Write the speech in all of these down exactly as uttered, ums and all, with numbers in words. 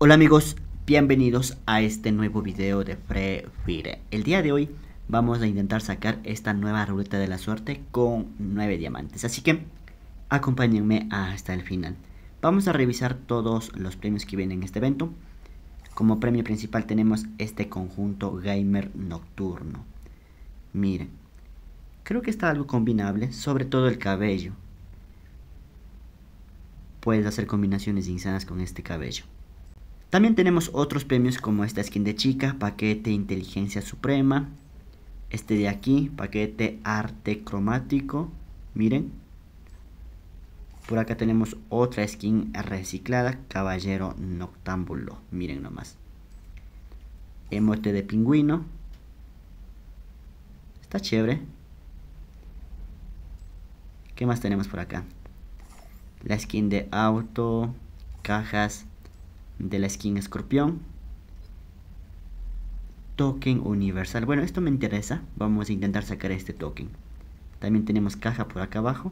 Hola amigos, bienvenidos a este nuevo video de Free Fire. El día de hoy vamos a intentar sacar esta nueva ruleta de la suerte con nueve diamantes, así que acompáñenme hasta el final. Vamos a revisar todos los premios que vienen en este evento. Como premio principal tenemos este conjunto gamer nocturno. Miren, creo que está algo combinable, sobre todo el cabello. Puedes hacer combinaciones insanas con este cabello. También tenemos otros premios como esta skin de chica, paquete inteligencia suprema. Este de aquí, paquete arte cromático. Miren. Por acá tenemos otra skin reciclada, caballero noctámbulo. Miren nomás. Emote de pingüino. Está chévere. ¿Qué más tenemos por acá? La skin de auto, cajas de la skin escorpión, token universal. Bueno, esto me interesa, vamos a intentar sacar este token. También tenemos caja por acá abajo.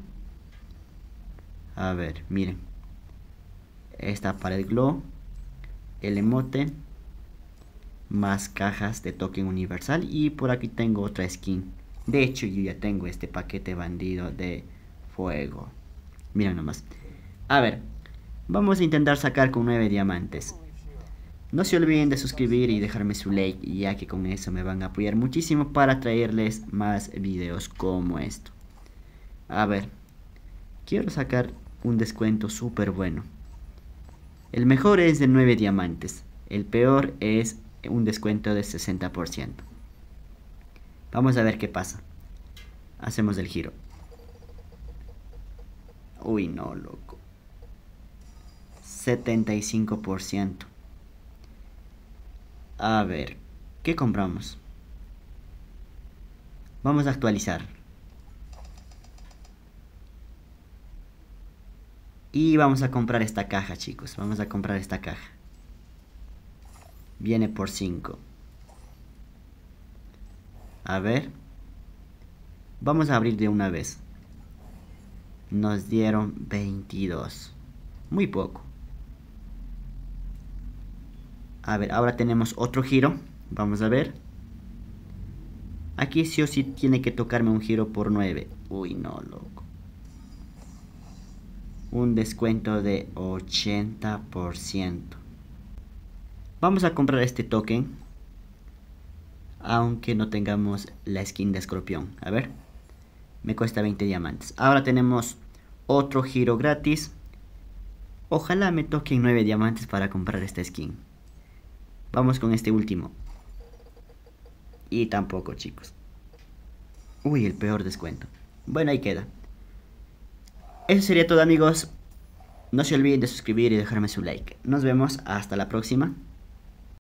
A ver, miren, esta pared glow, el emote, más cajas de token universal. Y por aquí tengo otra skin. De hecho yo ya tengo este paquete bandido de fuego. Miren nomás. A ver, vamos a intentar sacar con nueve diamantes. No se olviden de suscribir y dejarme su like, ya que con eso me van a apoyar muchísimo para traerles más videos como esto. A ver, quiero sacar un descuento súper bueno. El mejor es de nueve diamantes. El peor es un descuento de sesenta por ciento. Vamos a ver qué pasa. Hacemos el giro. Uy, no, loco. setenta y cinco por ciento. A ver, ¿qué compramos? Vamos a actualizar. Y vamos a comprar esta caja, chicos. Vamos a comprar esta caja. Viene por cinco. A ver. Vamos a abrir de una vez. Nos dieron veintidós. Muy poco. A ver, ahora tenemos otro giro. Vamos a ver. Aquí sí o sí tiene que tocarme un giro por nueve. Uy, no, loco. Un descuento de ochenta por ciento. Vamos a comprar este token. Aunque no tengamos la skin de escorpión. A ver. Me cuesta veinte diamantes. Ahora tenemos otro giro gratis. Ojalá me toquen nueve diamantes para comprar esta skin. Vamos con este último. Y tampoco, chicos. Uy, el peor descuento. Bueno, ahí queda. Eso sería todo, amigos. No se olviden de suscribir y dejarme su like. Nos vemos hasta la próxima.